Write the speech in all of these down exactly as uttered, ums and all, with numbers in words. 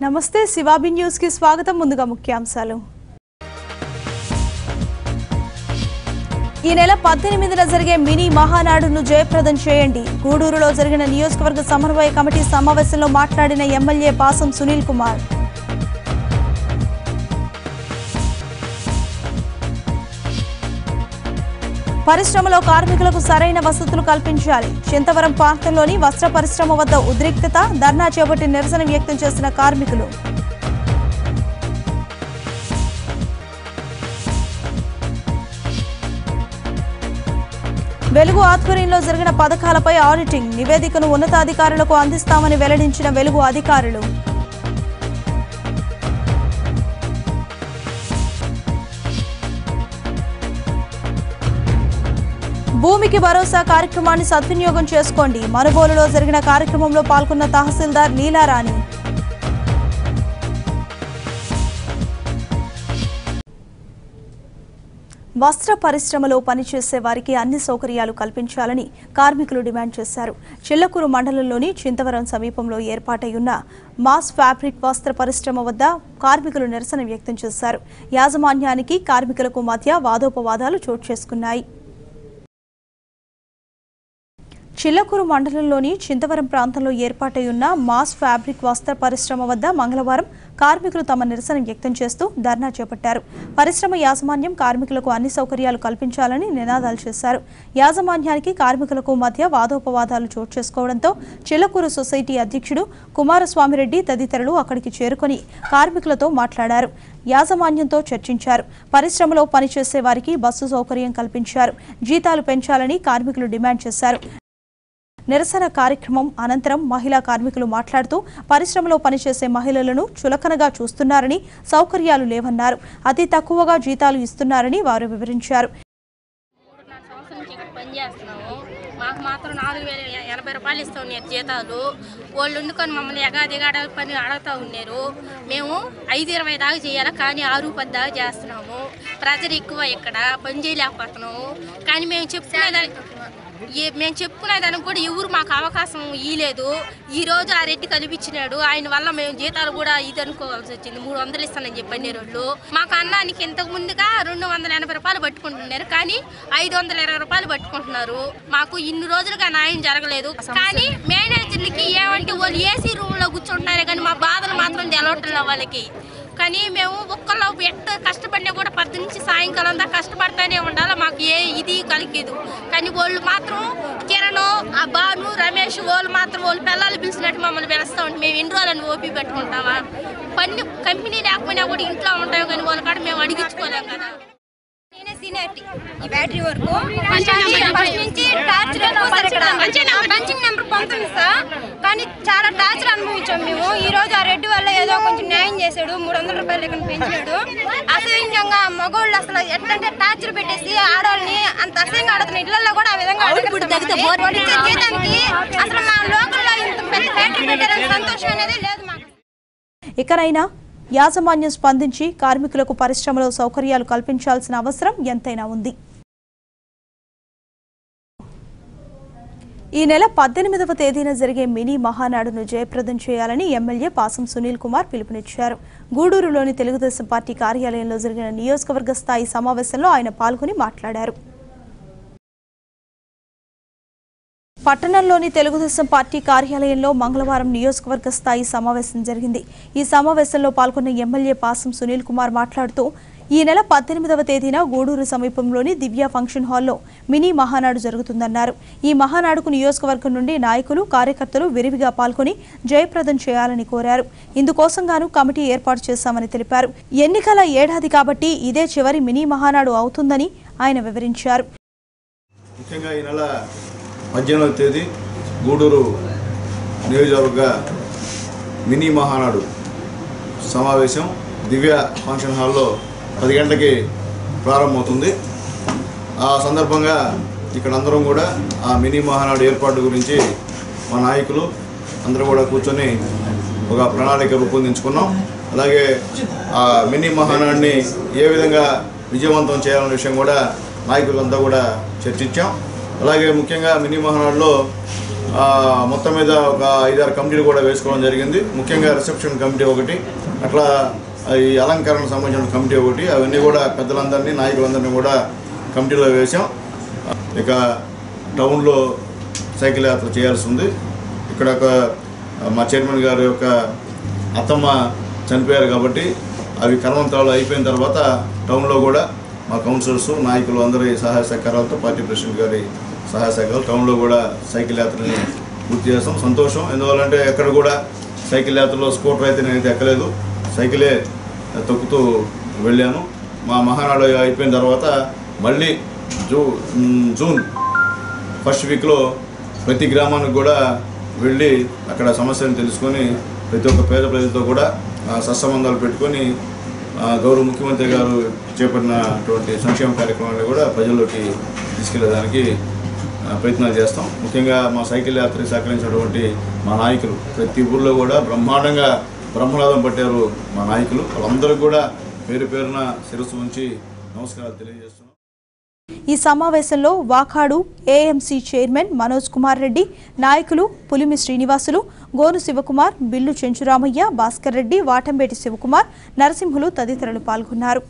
నమస్తే శివాబి న్యూస్ కి స్వాగతం. ముందుగా ముఖ్యాంశాలు. ఈ నెల పద్దెనిమిదిన జరిగే మినీ మహానాడును జయప్రదం చేయండి. గూడూరులో జరిగిన నియోజకవర్గ సమన్వయ కమిటీ సమావేశంలో మాట్లాడిన ఎమ్మెల్యే పాసం సునీల్ కుమార్. పరిశ్రమలో కార్మికులకు సరైన వసతులు కల్పించాలి. చింతవరం ప్రాంతంలోని వస్త్ర పరిశ్రమ వద్ద ఉద్రిక్తత, ధర్నా చేపట్టి నిరసన వ్యక్తం చేసిన కార్మికులు. వెలుగు ఆధ్వర్యంలో జరిగిన పథకాలపై ఆడిటింగ్ నివేదికను ఉన్నతాధికారులకు అందిస్తామని వెల్లడించిన వెలుగు అధికారులు. భూమికి భరోసా కార్యక్రమాన్ని సద్వినియోగం చేసుకోండి. మనుబోలులో జరిగిన కార్యక్రమంలో పాల్గొన్న తహసీల్దార్ లీలారాణి. వస్త్ర పరిశ్రమలో పనిచేసే వారికి అన్ని సౌకర్యాలు కల్పించాలని కార్మికులు డిమాండ్ చేశారు. చిల్లకూరు మండలంలోని చింతవరం సమీపంలో ఏర్పాటైయున్న మాస్ ఫ్యాబ్రిక్ వస్త్ర పరిశ్రమ వద్ద కార్మికులు నిరసన వ్యక్తం చేశారు. యాజమాన్యానికి కార్మికులకు మధ్య వాదోపవాదాలు చోటు చేసుకున్నాయి. చిల్లకూరు మండలంలోని చింతవరం ప్రాంతంలో ఏర్పాటై ఉన్న మాస్ ఫ్యాబ్రిక్ వస్త్ర పరిశ్రమ వద్ద మంగళవారం కార్మికులు తమ నిరసన వ్యక్తం చేస్తూ ధర్నా చేపట్టారు. పరిశ్రమ యాజమాన్యం కార్మికులకు అన్ని సౌకర్యాలు కల్పించాలని నినాదాలు చేశారు. యాజమాన్యానికి కార్మికులకు మధ్య వాదోపవాదాలు చోటు చేసుకోవడంతో చిల్లకూరు సొసైటీ అధ్యక్షుడు కుమారస్వామిరెడ్డి తదితరులు అక్కడికి చేరుకొని కార్మికులతో మాట్లాడారు. యాజమాన్యంతో చర్చించారు. పరిశ్రమలో పనిచేసే వారికి బస్సు సౌకర్యం కల్పించారు. జీతాలు పెంచాలని కార్మికులు డిమాండ్ చేశారు. నిరసన కార్యక్రమం అనంతరం మహిళా కార్మికులు మాట్లాడుతూ పరిశ్రమలో పనిచేసే మహిళలను చులకనగా చూస్తున్నారని, సౌకర్యాలు లేవన్నారు. అతి తక్కువగా జీతాలు ఇస్తున్నారని వారు వివరించారు. మాకు మాత్రం నాలుగు వేల ఎనభై రూపాయలు ఇస్తూ ఉన్నారు జీతాలు. వాళ్ళు వండుకొని మమ్మల్ని ఎగాదిగాడ పని అడుగుతూ ఉన్నారు. మేము ఐదు ఇరవై దాకా చేయాలి, కానీ ఆరు పది దాకా చేస్తున్నాము. ప్రెజర్ ఎక్కువ, ఇక్కడ పని చేయలేకపోతున్నాము. కానీ మేము చెప్పుకునేదానికి మేము చెప్పుకునేదానికి కూడా ఎవరు మాకు అవకాశం ఇవ్వలేదు. ఈ రోజు ఆ రెడ్డి కల్పించినాడు, ఆయన వల్ల మేము జీతాలు కూడా ఇది అనుకోవాల్సి వచ్చింది. మూడు వందలు ఇస్తానని చెప్పండి వాళ్ళు. మాకు అన్నానికి ఇంతకు ముందుగా రెండు వందల ఎనభై రూపాయలు పట్టుకుంటున్నారు, కానీ ఐదు వందల ఇరవై రూపాయలు పట్టుకుంటున్నారు. మాకు ఇన్ని రోజులుగా న్యాయం జరగలేదు. కానీ మేనేజర్లకి ఏమంటే వాళ్ళు ఏసీ రూమ్ లో కూర్చుంటున్నారే, కానీ మా బాధలు మాత్రం తెలవట్లేదు వాళ్ళకి. కానీ మేము ఒక్కళ్ళు ఎట్ట కష్టపడినా కూడా పది నుంచి సాయంకాలం దాకా కష్టపడతానే ఉండాలి. మాకు ఏ ఇది కలిగేదు. కానీ వాళ్ళు మాత్రం కిరణ్, ఆ బాను, రమేష్ వాళ్ళు మాత్రం వాళ్ళు పిల్లలు పిలిచినట్టు మమ్మల్ని పిలుస్తూ ఉంటే మేము ఎన్ని రోజులని ఓపి పెట్టుకుంటావా? పని కంపెనీ లేకపోయినా కూడా ఇంట్లో ఉంటాం, కానీ వాళ్ళ కాడ మేము అడిగించుకోలేం కదా. నేనే సీనియారిటీ ఈ బ్యాటరీ వరకు ఫస్ట్ నుంచి టార్చర్ ఇక్కడ పంచింగ్ నెంబర్ పంపింది సార్. కానీ చాలా టార్చర్ అనుభవించాం మేము. ఈ రోజు ఆ రెడ్డి వల్ల ఏదో కొంచెం న్యాయం చేశాడు, మూడు వందల రూపాయలు ఇక్కడ పెంచాడు. అసహ్యంగా మగోళ్ళు అసలు ఎట్లంటే టార్చర్ పెట్టేసి ఆడవాళ్ళని అంత అసహ్యంగా ఆడుతున్న ఇళ్లలో కూడా ఆ విధంగా జీతానికి అసలు మా లోకల్లో ఇంత పెద్ద ఫ్యాక్టరీ పెట్టారని సంతోషం అనేది లేదు మాకు. ఇకనైనా యాజమాన్యం స్పందించి కార్మికులకు పరిశ్రమలో సౌకర్యాలు కల్పించాల్సిన అవసరం ఎంతైనా ఉంది. ఈ నెల పద్దెనిమిదవ తేదీన జరిగే మినీ మహానాడును జయప్రదం చేయాలని ఎమ్మెల్యే పాసం సునీల్ కుమార్ పిలుపునిచ్చారు. గూడూరులోని తెలుగుదేశం పార్టీ కార్యాలయంలో జరిగిన నియోజకవర్గ స్థాయి సమావేశంలో ఆయన పాల్గొని మాట్లాడారు. పట్టణంలోని తెలుగుదేశం పార్టీ కార్యాలయంలో మంగళవారం నియోజకవర్గ స్థాయి సమావేశం జరిగింది. ఈ సమావేశంలో పాల్గొన్న ఎమ్మెల్యే పాసం సునీల్ కుమార్ మాట్లాడుతూ ఈ నెల పద్దెనిమిదవ తేదీన గూడూరు సమీపంలోని దివ్య ఫంక్షన్ హాల్లో మినీ మహానాడు జరుగుతుందన్నారు. ఈ మహానాడుకు నియోజకవర్గం నుండి నాయకులు, కార్యకర్తలు విరివిగా పాల్గొని జయప్రదం చేయాలని కోరారు. ఇందుకోసంగాను కమిటీ ఏర్పాటు చేశామని తెలిపారు. ఎన్నికల ఏడాది కాబట్టి ఇదే చివరి మినీ మహానాడు అవుతుందని ఆయన వివరించారు. పద్దెనిమిదవ తేదీ గూడూరు నియోజకవర్గ మినీ మహానాడు సమావేశం దివ్య ఫంక్షన్ హాల్లో పది గంటలకి ప్రారంభమవుతుంది. ఆ సందర్భంగా ఇక్కడ అందరం కూడా ఆ మినీ మహానాడు ఏర్పాటు గురించి మా నాయకులు అందరూ కూడా కూర్చొని ఒక ప్రణాళిక రూపొందించుకున్నాం. అలాగే ఆ మినీ మహానాడిని ఏ విధంగా విజయవంతం చేయాలనే విషయం కూడా నాయకులంతా కూడా చర్చించాం. అలాగే ముఖ్యంగా మినీ మహానాడులో మొత్తం మీద ఒక ఐదారు కమిటీలు కూడా వేసుకోవడం జరిగింది. ముఖ్యంగా రిసెప్షన్ కమిటీ ఒకటి, అట్లా ఈ అలంకరణ సంబంధించిన కమిటీ ఒకటి, అవన్నీ కూడా పెద్దలందరినీ నాయకులందరినీ కూడా కమిటీలో వేసాం. ఇక టౌన్లో సైకిల్ యాత్ర చేయాల్సి ఉంది. ఇక్కడ ఒక మా చైర్మన్ గారి యొక్క అత్తమ్మ చనిపోయారు కాబట్టి అవి కర్మంతాలు అయిపోయిన తర్వాత టౌన్లో కూడా మా కౌన్సిలర్స్ నాయకులు అందరి సహాయ సహకారాలతో పార్టీ ప్రెసిడెంట్ గారి సహాయ సహకారాలు టౌన్లో కూడా సైకిల్ యాత్రని పూర్తి చేస్తాం. సంతోషం. ఎందువల్లంటే ఎక్కడ కూడా సైకిల్ యాత్రలో స్కూటర్ అయితే నేనైతే ఎక్కలేదు, సైకిలే తొక్కుతూ వెళ్ళాను. మా మహానాడు అయిపోయిన తర్వాత మళ్ళీ జూ జూన్ ఫస్ట్ వీక్లో ప్రతి గ్రామానికి కూడా వెళ్ళి అక్కడ సమస్యలను తెలుసుకొని ప్రతి ఒక్క పేద ప్రజలతో కూడా సత్సంబంధాలు పెట్టుకొని గౌరవ ముఖ్యమంత్రి గారు చేపట్టినటువంటి సంక్షేమ కార్యక్రమాన్ని కూడా ప్రజల్లోకి తీసుకెళ్లేదానికి ప్రయత్నాలు చేస్తాం. ముఖ్యంగా మా సైకిల్ యాత్రకి సహకరించినటువంటి మా నాయకులు ప్రతి ఊళ్ళో కూడా బ్రహ్మాండంగా బ్రహ్మనాదం పట్టారు మా నాయకులు. వాళ్ళందరూ కూడా పేరు పేరున శిరస్సు ఉంచి నమస్కారాలు తెలియజేస్తున్నాం. ఈ సమావేశంలో వాకాడు ఏఎంసీ చైర్మన్ మనోజ్ కుమార్ రెడ్డి, నాయకులు పులిమి శ్రీనివాసులు, గోను శివకుమార్, బిల్లు చెంచురామయ్య, భాస్కర్ రెడ్డి, వాటంబేటి శివకుమార్, నరసింహులు తదితరులు పాల్గొన్నారు.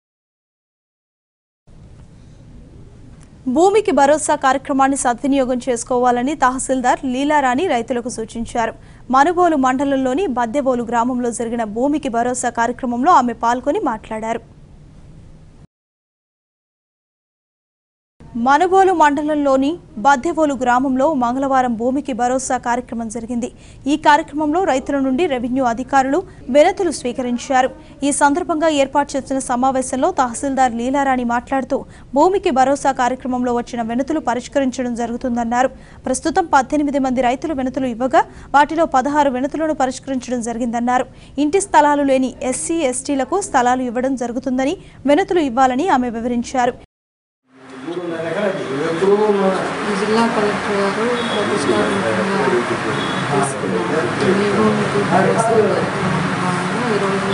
భూమికి భరోసా కార్యక్రమాన్ని సద్వినియోగం చేసుకోవాలని తహసీల్దార్ లీలారాణి రైతులకు సూచించారు. మనుబోలు మండలంలోని బద్దెబోలు గ్రామంలో జరిగిన భూమికి భరోసా కార్యక్రమంలో ఆమె పాల్గొని మాట్లాడారు. మనుబోలు మండలంలోని బద్దెబోలు గ్రామంలో మంగళవారం భూమికి భరోసా కార్యక్రమం జరిగింది. ఈ కార్యక్రమంలో రైతుల నుండి రెవెన్యూ అధికారులు వినతులు స్వీకరించారు. ఈ సందర్భంగా ఏర్పాటు చేసిన సమావేశంలో తహసీల్దార్ లీలారాణి మాట్లాడుతూ భూమికి భరోసా కార్యక్రమంలో వచ్చిన వినతులు పరిష్కరించడం జరుగుతుందన్నారు. ప్రస్తుతం పద్దెనిమిది మంది రైతులు వినతులు ఇవ్వగా వాటిలో పదహారు వినతులను పరిష్కరించడం జరిగిందన్నారు. ఇంటి స్థలాలు లేని ఎస్సీ ఎస్టీలకు స్థలాలు ఇవ్వడం జరుగుతుందని, వినతులు ఇవ్వాలని ఆమె వివరించారు. జిల్లా కలెక్టర్ గారు ప్రతిష్టాత్మకంగా తీసుకున్నారు. మీ భూమికి భరోసా కార్యక్రమంలో ఈరోజు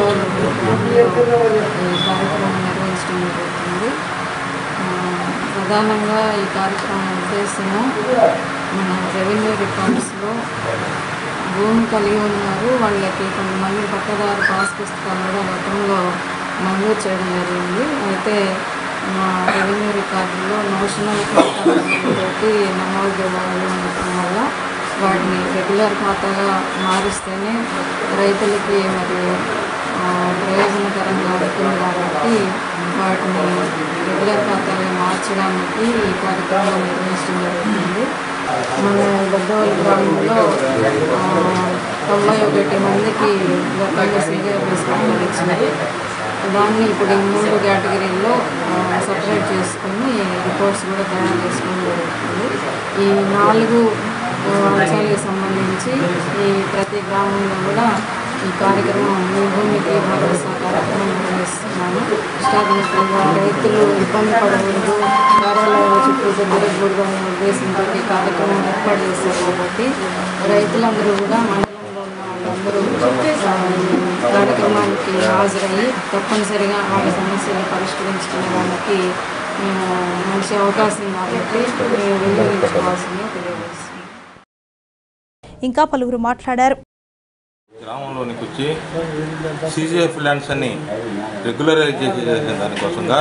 ఈ కార్యక్రమం నిర్వహించడం జరుగుతుంది. ప్రధానంగా ఈ కార్యక్రమం ఉద్దేశము మన రెవెన్యూ రికార్డ్స్లో భూమి కలిగి ఉన్నారు, వాళ్ళకి కొంతమంది పట్టదారు పాస్ పుస్తకాలు కూడా గతంలో మంజూరు చేయడం జరిగింది. అయితే మా రెవెన్యూ రికార్డులో నోషనల్ ఖాతాతోటి నమోదు ఉండటం వల్ల వాటిని రెగ్యులర్ ఖాతాగా మారిస్తేనే రైతులకి మరియు ప్రయోజనకరంగా ఉంటుంది కాబట్టి వాటిని రెగ్యులర్ ఖాతాగా మార్చడానికి ఈ కార్యక్రమం నిర్వహించడం జరుగుతుంది. మన బద్దెబోలు గ్రామంలో తొంభై ఒకటి మందికి గతంలో సీజీఆర్ఎస్ ఖాతాలు ఇచ్చినాయి. దాన్ని ఇప్పుడు ఈ మూడు కేటగిరీల్లో సపరేట్ చేసుకొని రిపోర్ట్స్ కూడా తయారు చేసుకోవడం జరుగుతుంది. ఈ నాలుగు అంశాలకు సంబంధించి ఈ ప్రతి గ్రామంలో కూడా ఈ కార్యక్రమం మీ భూమికి భరోసా కార్యక్రమం నిర్వహిస్తున్నాము. స్టార్టింగ్గా రైతులు ఇబ్బంది పడకూడదు, కార్యాలయాల చుట్టూ తిరగకూడదు అనే ఉద్దేశంతో ఈ కార్యక్రమం ఏర్పాటు చేశారు. కాబట్టి రైతులందరూ కూడా మండలంలో ఉన్న వాళ్ళందరూ కార్యక్రమానికి హాజరయ్యి తప్పనిసరిగా వాళ్ళ సమస్యలు పరిష్కరించుకోవడానికి మంచి అవకాశం కాబట్టి మేము వినియోగించుకోవాల్సిందిగా తెలియజేస్తున్నాం. ఇంకా పలువురు మాట్లాడారు. గ్రామంలోనికి వచ్చి సీజీఎఫ్ ల్యాండ్స్ అన్ని రెగ్యులరైజ్ చేసే దానికోసంగా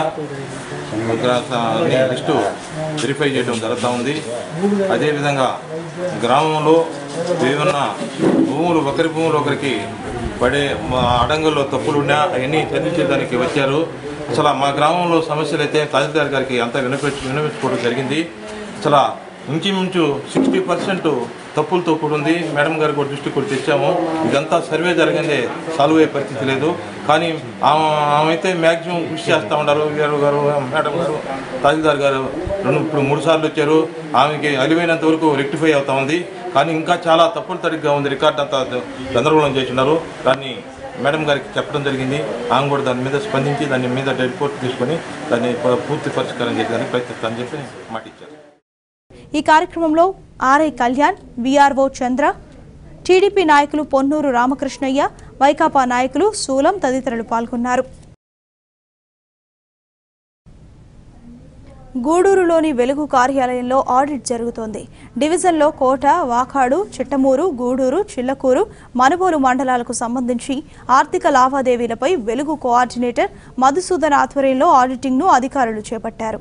లిస్టు వెరిఫై చేయడం జరుగుతూ ఉంది. అదేవిధంగా గ్రామంలో ఏమన్నా భూములు ఒకరి భూములు ఒకరికి పడే అడంగుల్లో తప్పులున్నా అవన్నీ చర్చించేదానికి వచ్చారు. అసలు మా గ్రామంలో సమస్యలు అయితే తహసీల్దార్ గారికి అంతా వినిపించు వినిపించుకోవడం జరిగింది. అసలు ఇంచుమించు సిక్స్టీ పర్సెంట్ తప్పులతో కూడా ఉంది. మేడం గారు కూడా దృష్టి కూడా తెచ్చాము. ఇదంతా సర్వే జరిగిందే సాల్వ్ అయ్యే పరిస్థితి లేదు. కానీ ఆమె ఆమె అయితే మ్యాక్సిమం కృషి చేస్తూ ఉన్నారు. గారు గారు మేడం గారు తహసీల్దార్ గారు రెండు ఇప్పుడు మూడు సార్లు వచ్చారు. ఆమెకి అలివైనంత వరకు రెక్టిఫై అవుతా ఉంది. కానీ ఇంకా చాలా తప్పులు తడిగ్గా ఉంది. రికార్డ్ అంతా గందరగోళం చేస్తున్నారు. దాన్ని మేడం గారికి చెప్పడం జరిగింది. ఆమె కూడా దాని మీద స్పందించి దాని మీద రిపోర్ట్ తీసుకొని దాన్ని పూర్తి పరిష్కారం చేసేదానికి ప్రయత్నిస్తానని చెప్పి మాట ఇచ్చారు. ఈ కార్యక్రమంలో RI Kalyan, VRO Chandra, TDP నాయకులు పొన్నూరు రామకృష్ణయ్య, వైకాపా నాయకులు సూలం తదితరులు పాల్గొన్నారు. గూడూరులోని వెలుగు కార్యాలయంలో ఆడిట్ జరుగుతోంది. డివిజన్లో కోట, వాకాడు, చిట్టమూరు, గూడూరు, చిల్లకూరు, మనుబోలు మండలాలకు సంబంధించి ఆర్థిక లావాదేవీలపై వెలుగు కోఆర్డినేటర్ మధుసూదన్ ఆధ్వర్యంలో ఆడిటింగ్ను అధికారులు చేపట్టారు.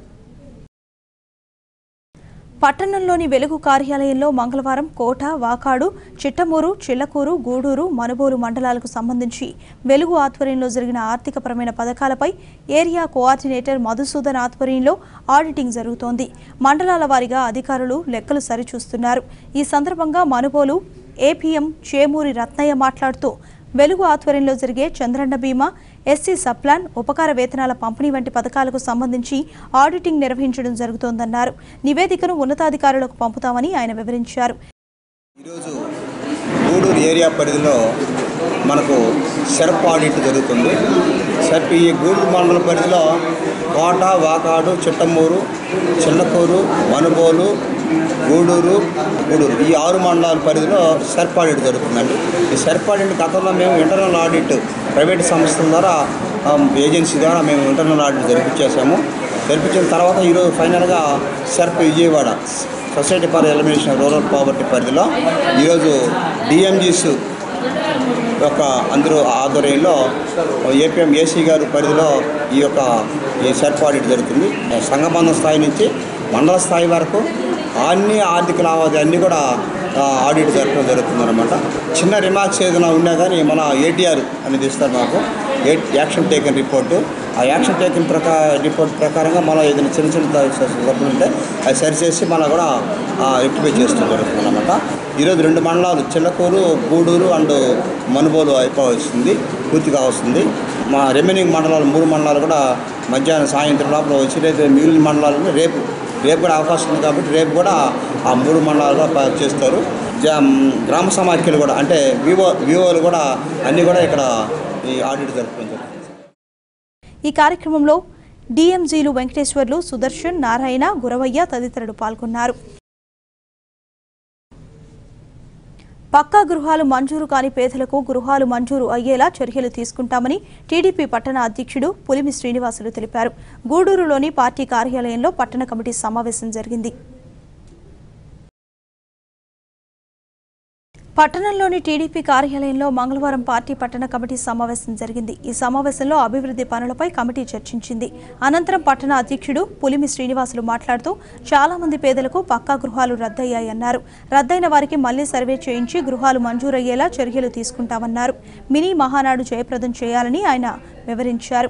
పట్టణంలోని వెలుగు కార్యాలయంలో మంగళవారం కోట, వాకాడు, చిట్టమూరు, చిల్లకూరు, గూడూరు, మనుబోలు మండలాలకు సంబంధించి వెలుగు ఆధ్వర్యంలో జరిగిన ఆర్థికపరమైన పథకాలపై ఏరియా కోఆర్డినేటర్ మధుసూదన్ ఆధ్వర్యంలో ఆడిటింగ్ జరుగుతోంది. మండలాల వారీగా అధికారులు లెక్కలు సరిచూస్తున్నారు. ఈ సందర్భంగా మనుబోలు ఏపీఎం చేమూరి రత్నయ్య మాట్లాడుతూ వెలుగు ఆధ్వర్యంలో జరిగే చంద్రన్న బీమా, ఎస్సీ సప్లాన్, ఉపకార వేతనాల పంపిణీ వంటి పథకాలకు సంబంధించి ఆడిటింగ్ నిర్వహించడం జరుగుతోందన్నారు. నివేదికను ఉన్నతాధికారులకు పంపుతామని ఆయన వివరించారు. ఈరోజు గూడూరు ఏరియా పరిధిలో మనకు సెర్ప్ ఆడిట్ జరుగుతుంది. సెర్ప్ ఈ గూడూరు మండల పరిధిలో కోట, వాకాడు, చిట్టమూరు, చిల్లకూరు, మనుబోలు, గూడూరు, గూడూరు ఈ ఆరు మండలాల పరిధిలో సెర్ప్ ఆడిట్ జరుగుతుందండి. ఈ సెర్ప్ ఆడిట్ గతంలో మేము ఇంటర్నల్ ఆడిట్ ప్రైవేట్ సంస్థల ద్వారా ఏజెన్సీ ద్వారా మేము ఇంటర్నల్ ఆడిట్ జరిపించేసాము. జరిపించిన తర్వాత ఈరోజు ఫైనల్గా SERP Vijayawada society for elimination rural poverty పరిధిలో ఈరోజు డిఎంజీస్ యొక్క అందరూ ఆధ్వర్యంలో ఏపీఎం ఏసీ గారి పరిధిలో ఈ యొక్క ఈ సెర్ప్ ఆడిట్ జరుగుతుంది. సంఘబంధం స్థాయి నుంచి మండల స్థాయి వరకు అన్ని ఆర్థిక లావాదేవీలు అన్నీ కూడా ఆడిట్ జరపడం జరుగుతుందన్నమాట. చిన్న రిమార్క్స్ ఏదైనా ఉన్నా కానీ మన ఏటీఆర్ అనేది ఇస్తారు మాకు, యాక్షన్ టేకన్ రిపోర్టు. ఆ యాక్షన్ టేకన్ ప్రకా రిపోర్ట్ ప్రకారంగా మనం ఏదైనా చిన్న చిన్న తప్పులు ఉంటే అది సరిచేసి మనం కూడా రెక్టిఫై చేస్తూ జరుగుతుందన్నమాట. ఈరోజు రెండు మండలాలు చిల్లకూరు, గూడూరు అండ్ మనుబోలు అయిపోవస్తుంది, పూర్తిగా వస్తుంది. మా రిమైనింగ్ మండలాలు మూడు మండలాలు కూడా మధ్యాహ్నం సాయంత్రం లోపల వచ్చి రేపు మిగిలిన మండలాలను రేపు రేపు కూడా అవకాశం ఉంది కాబట్టి రేపు కూడా ఆ మూడు మండలాలుగా చేస్తారు. గ్రామ సమాఖ్యలు కూడా అంటే వివో వివోలు కూడా అన్నీ కూడా ఇక్కడ ఈ ఆడిట్ జరుపుకోవడం జరుగుతుంది. ఈ కార్యక్రమంలో డిఎంజీలు వెంకటేశ్వర్లు, సుదర్శన్, నారాయణ, గురవయ్య తదితరులు పాల్గొన్నారు. పక్కా గృహాలు మంజూరు కాని పేదలకు గృహాలు మంజూరు అయ్యేలా చర్యలు తీసుకుంటామని టీడీపీ పట్టణ అధ్యక్షుడు పులిమి శ్రీనివాసులు తెలిపారు. గూడూరులోని పార్టీ కార్యాలయంలో పట్టణ కమిటీ సమావేశం జరిగింది. పట్టణంలోని టీడీపీ కార్యాలయంలో మంగళవారం పార్టీ పట్టణ కమిటీ సమావేశం జరిగింది. ఈ సమావేశంలో అభివృద్ధి పనులపై కమిటీ చర్చించింది. అనంతరం పట్టణ అధ్యక్షుడు పులిమి శ్రీనివాసులు మాట్లాడుతూ చాలా మంది పేదలకు పక్కా గృహాలు రద్దయ్యాయన్నారు. రద్దయిన వారికి మళ్లీ సర్వే చేయించి గృహాలు మంజూరయ్యేలా చర్యలు తీసుకుంటామన్నారు. మినీ మహానాడు జయప్రదం చేయాలని ఆయన వివరించారు.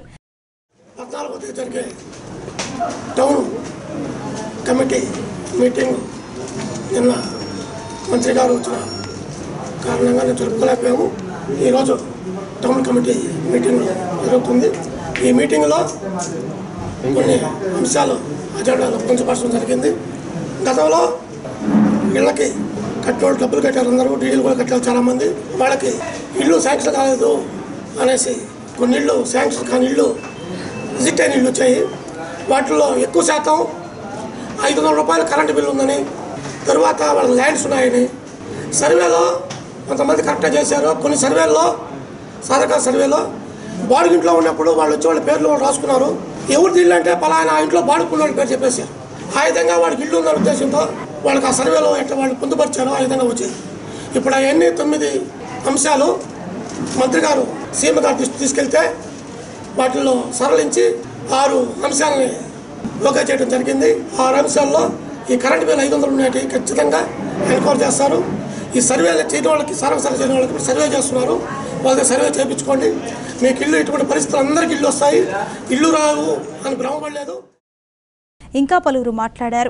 కారణంగా నేను జరుపుకోలేకపోయాము. ఈరోజు టౌన్ కమిటీ మీటింగ్ జరుగుతుంది. ఈ మీటింగ్లో కొన్ని అంశాలు అజెండాలో పొందుపరచడం జరిగింది. గతంలో ఇళ్ళకి కట్టేవాళ్ళు డబ్బులు కట్టారు, అందరూ డీడీలు కూడా కట్టారు చాలామంది. వాళ్ళకి ఇల్లు శాంక్షన్ కాలేదు అనేసి కొన్ని ఇళ్ళు శాంక్షన్ కాని ఇళ్ళు రిజెక్ట్ అయిన ఇళ్ళు వచ్చాయి. వాటిల్లో ఎక్కువ శాతం ఐదు వందల రూపాయల కరెంటు బిల్లు ఉందని, తరువాత వాళ్ళ ల్యాండ్స్ ఉన్నాయని సర్వేలో కొంతమంది కరెక్ట్గా చేశారు. కొన్ని సర్వేల్లో సాధక సర్వేలో బాడుగింట్లో ఉన్నప్పుడు వాళ్ళు వచ్చి వాళ్ళ పేర్లు వాళ్ళు రాసుకున్నారు. ఎవరిది ఇల్లు అంటే పలానా ఇంట్లో బాడుకున్న వాళ్ళ పేరు చెప్పేశారు. ఆ విధంగా వాడికి ఇల్లు ఉన్న ఉద్దేశంతో వాళ్ళకి ఆ సర్వేలో ఎట్లా వాళ్ళు పొందుపరిచారో ఆ విధంగా వచ్చేది. ఇప్పుడు అవన్నీ తొమ్మిది అంశాలు మంత్రి గారు సీఎం గారు దృష్టి తీసుకెళ్తే వాటిల్లో సరళించి ఆరు అంశాలని ఓకే చేయడం జరిగింది. ఆరు అంశాల్లో ఈ కరెంటు బిల్లు ఐదు వందలు ఉన్నాయి ఖచ్చితంగా ఎన్క్వైరీ చేస్తారు. ఈ సర్వే చేయడం వాళ్ళకి సర్వసర్వ చేయడం వాళ్ళకి సర్వే చేస్తున్నారు. వాళ్ళకి సర్వే చేయించుకోండి. మీకు ఇల్లు ఇటువంటి పరిస్థితులు అందరికీ ఇల్లు వస్తాయి, ఇల్లు రావు అని భ్రమపడలేదు. ఇంకా పలువురు మాట్లాడారు.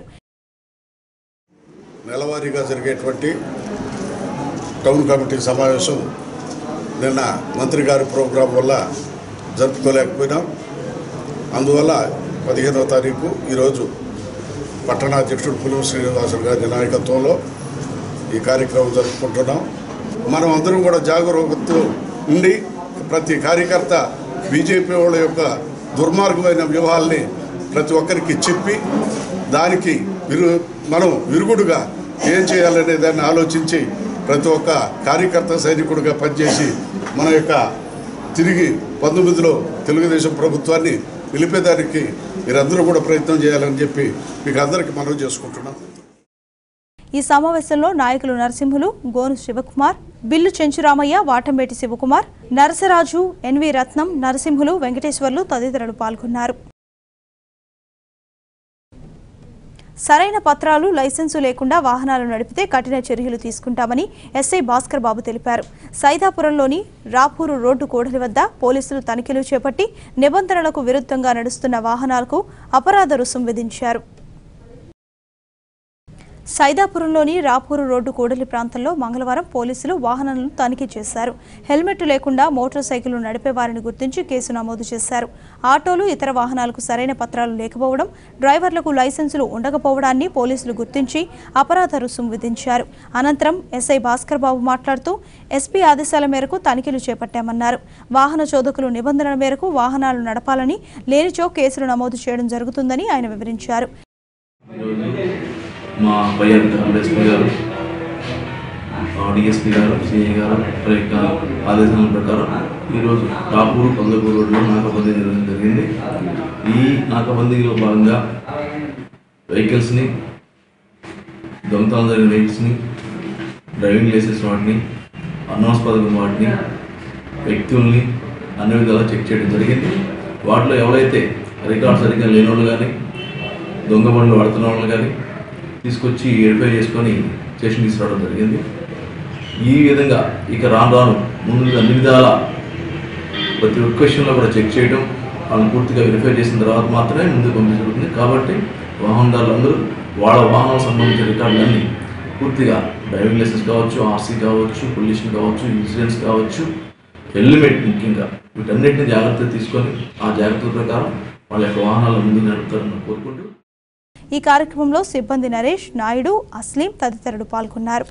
నెలవారీగా జరిగేటువంటి టౌన్ కమిటీ సమావేశం నిన్న మంత్రి గారి ప్రోగ్రాం వల్ల జరుపుకోలేకపోయినాం. అందువల్ల పదిహేనవ తారీఖు ఈరోజు పట్టణాధ్యక్షుడు పులిమి శ్రీనివాసులు గారి నాయకత్వంలో ఈ కార్యక్రమం జరుపుకుంటున్నాం. మనం అందరం కూడా జాగరూకతతో ఉండి ప్రతి కార్యకర్త బీజేపీ వాళ్ళ యొక్క దుర్మార్గమైన వ్యూహాల్ని ప్రతి ఒక్కరికి చెప్పి దానికి విరు మనం విరుగుడుగా ఏం చేయాలనే దాన్ని ఆలోచించి ప్రతి ఒక్క కార్యకర్త సైనికుడిగా పనిచేసి మన యొక్క తిరిగి పంతొమ్మిదిలో తెలుగుదేశం ప్రభుత్వాన్ని నిలిపేదానికి మీరందరూ కూడా ప్రయత్నం చేయాలని చెప్పి మీకు అందరికీ మనవి చేసుకుంటున్నాం. ఈ సమావేశంలో నాయకులు నరసింహులు, గోను శివకుమార్, బిల్లు చెంచురామయ్య, వాటంబేటి శివకుమార్, నరసరాజు, ఎన్వి రత్నం, నరసింహులు, వెంకటేశ్వర్లు తదితరులు పాల్గొన్నారు. సరైన పత్రాలు, లైసెన్సు లేకుండా వాహనాలు నడిపితే కఠిన చర్యలు తీసుకుంటామని ఎస్ఐ భాస్కర్ బాబు తెలిపారు. సైదాపురంలోని రాపూరు రోడ్డు కూడలి వద్ద పోలీసులు తనిఖీలు చేపట్టి నిబంధనలకు విరుద్ధంగా నడుస్తున్న వాహనాలకు అపరాధ రుసుం విధించారు. సైదాపురంలోని రాపూరు రోడ్డు కూడలి ప్రాంతంలో మంగళవారం పోలీసులు వాహనాలను తనిఖీ చేశారు. హెల్మెట్ లేకుండా మోటార్ సైకిల్ నడిపే వారిని గుర్తించి కేసు నమోదు చేశారు. ఆటోలు, ఇతర వాహనాలకు సరైన పత్రాలు లేకపోవడం, డ్రైవర్లకు లైసెన్సులు ఉండకపోవడాన్ని పోలీసులు గుర్తించి అపరాధ రుసుం విధించారు. అనంతరం ఎస్ఐ భాస్కర్ బాబు మాట్లాడుతూ ఎస్పీ ఆదేశాల మేరకు తనిఖీలు చేపట్టామన్నారు. వాహన చోదకులు నిబంధనల మేరకు వాహనాలు నడపాలని, లేనిచో కేసులు నమోదు చేయడం జరుగుతుందని ఆయన వివరించారు. మా పై అధికారులు ఎస్పీ గారు, డిఎస్పీ గారు, సిఐ గారు యొక్క ఆదేశాల ప్రకారం ఈరోజు రాపూరు కొందపూరు రోడ్లో నాకబందీ నిర్వహించడం జరిగింది. ఈ నాకబందీలో భాగంగా వెహికల్స్ని, దొంగతనం జరిగిన వెహికల్స్ని, డ్రైవింగ్ లైసెన్స్ వాటిని, అనుమానాస్పద వాటిని, వ్యక్తుల్ని అన్ని విధాలా చెక్ చేయడం జరిగింది. వాటిలో ఎవరైతే రికార్డ్ సరిగ్గా లేని వాళ్ళు కానీ, దొంగ బండ్లు వాడుతున్న వాళ్ళు కానీ తీసుకొచ్చి వెరిఫై చేసుకొని స్టేషన్ తీసుకురావడం జరిగింది. ఈ విధంగా ఇక రాను రాను ముందు అన్ని విధాల ప్రతి ఒక్క విషయంలో కూడా చెక్ చేయడం, వాళ్ళని పూర్తిగా వెరిఫై చేసిన తర్వాత మాత్రమే ముందుకు పంపించబడుతుంది. కాబట్టి వాహనదారులందరూ వాళ్ళ వాహనాలకు సంబంధించిన రికార్డులన్నీ పూర్తిగా డ్రైవింగ్ లైసెన్స్ కావచ్చు, ఆర్సీ కావచ్చు, పొల్యూషన్ కావచ్చు, ఇన్సూరెన్స్ కావచ్చు, హెల్మెట్ ముఖ్యంగా వీటన్నిటిని జాగ్రత్తగా తీసుకొని ఆ జాగ్రత్తల ప్రకారం వాళ్ళ యొక్క వాహనాలను ముందుకు నడుపుతారని కోరుకుంటూ ఈ కార్యక్రమంలో సిబ్బంది నరేష్, నాయుడు, అస్లీం తదితరులు పాల్గొన్నారు.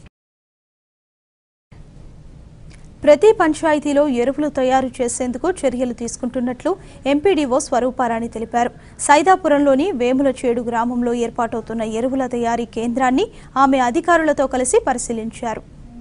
ప్రతి పంచాయతీలో ఎరువులు తయారు చేసేందుకు చర్యలు తీసుకుంటున్నట్లు ఎంపీడీఓ స్వరూపారాణి తెలిపారు. సైదాపురంలోని వేములచేడు గ్రామంలో ఏర్పాటవుతున్న ఎరువుల తయారీ కేంద్రాన్ని ఆమె అధికారులతో కలిసి పరిశీలించారు.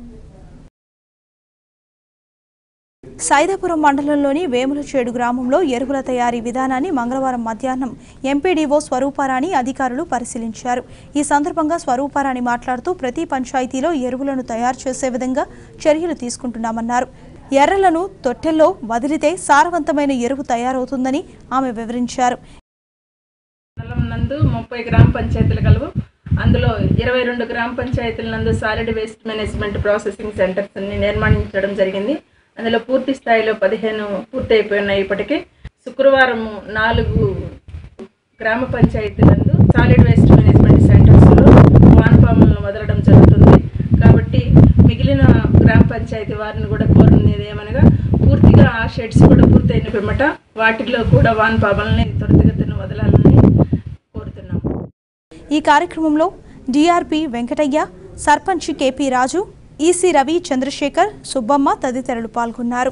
సైదాపురం మండలంలోని వేములచేడు గ్రామంలో ఎరువుల తయారీ విధానాన్ని మంగళవారం మధ్యాహ్నం ఎంపీడీఓ స్వరూపారాణి అధికారులు పరిశీలించారు. ఈ సందర్భంగా స్వరూపారాణి మాట్లాడుతూ ప్రతి పంచాయతీలో ఎరువులను తయారు చేసే విధంగా చర్యలు తీసుకుంటున్నామన్నారు. ఎర్రలను తొట్టెల్లో వదిలితే సారవంతమైన ఎరువు తయారవుతుందని ఆమె వివరించారు. నందు ముప్పై గ్రామ పంచాయతీలు కలవు. అందులో ఇరవై రెండు గ్రామ పంచాయతీల నందు solid waste management processing centres ని నిర్మాణించడం జరిగింది. అందులో పూర్తి స్థాయిలో పదిహేను పూర్తి అయిపోయినాయి. ఇప్పటికే శుక్రవారం నాలుగు గ్రామ పంచాయతీలందు సాలిడ్ వేస్ట్ మేనేజ్మెంట్ సెంటర్స్లో వానపాములను వదలడం జరుగుతుంది. కాబట్టి మిగిలిన గ్రామ పంచాయతీ వారిని కూడా కోరుకునేది ఏమనగా పూర్తిగా ఆ షెడ్స్ కూడా పూర్తయిన పిమ్మట వాటిలో కూడా వానపాములని త్వరితగతిన వదలాలని కోరుతున్నాము. ఈ కార్యక్రమంలో DRP Venkataiah, sarpanch KP Raju, EC Ravi, Chandrasekhar, Subbamma తదితరులు పాల్గొన్నారు.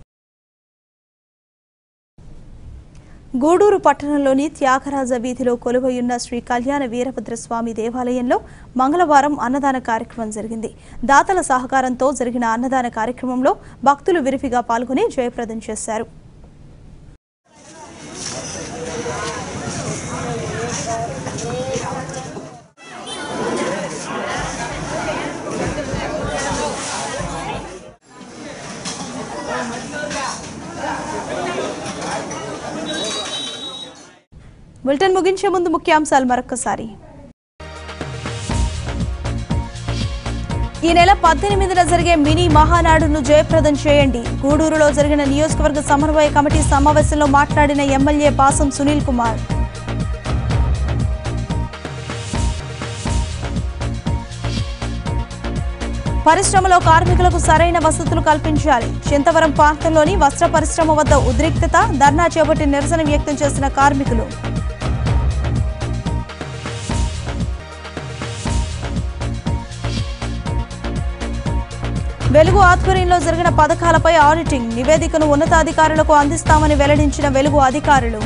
గూడూరు పట్టణంలోని త్యాగరాజ వీధిలో కొలువైయున్న శ్రీ కళ్యాణ వీరభద్రస్వామి దేవాలయంలో మంగళవారం అన్నదాన కార్యక్రమం జరిగింది. దాతల సహకారంతో జరిగిన అన్నదాన కార్యక్రమంలో భక్తులు విరివిగా పాల్గొని జయప్రదం చేశారు. బులెటిన్ ముగించే ముందు ముఖ్యాంశాలు మరొకసారి. ఈ నెల పద్దెనిమిదిన జరిగే మినీ మహానాడును జయప్రదం చేయండి. గూడూరులో జరిగిన నియోజకవర్గ సమన్వయ కమిటీ సమావేశంలో మాట్లాడిన ఎమ్మెల్యే పాసం సునీల్ కుమార్. పరిశ్రమలో కార్మికులకు సరైన వసతులు కల్పించాలి. చింతవరం ప్రాంతంలోని వస్త్ర పరిశ్రమ వద్ద ఉద్రిక్తత, ధర్నా చేపట్టి నిరసన వ్యక్తం చేసిన కార్మికులు. వెలుగు ఆధ్వర్యంలో జరిగిన పథకాలపై ఆడిటింగ్, నివేదికను ఉన్నతాధికారులకు అందిస్తామని వెల్లడించిన వెలుగు అధికారులు.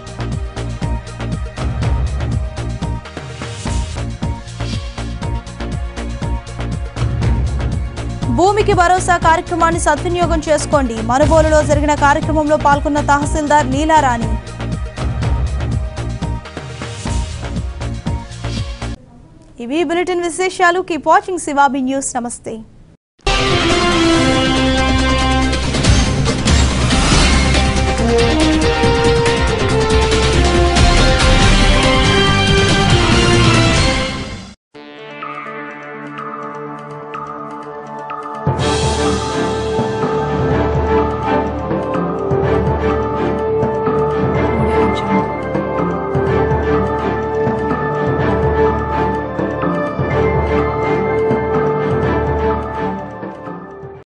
భూమికి భరోసా కార్యక్రమాన్ని సద్వినియోగం చేసుకోండి. మనుబోలులో జరిగిన కార్యక్రమంలో పాల్గొన్న తహసీల్దార్ నీలారాణి. ఇవి బులెటిన్ విశేషాలు. Keep watching Shivabi news. నమస్తే.